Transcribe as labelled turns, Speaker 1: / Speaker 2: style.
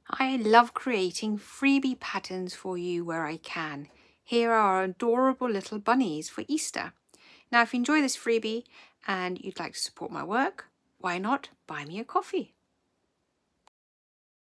Speaker 1: I love creating freebie patterns for you where I can. Here are adorable little bunnies for Easter. Now, if you enjoy this freebie and you'd like to support my work, why not buy me a coffee?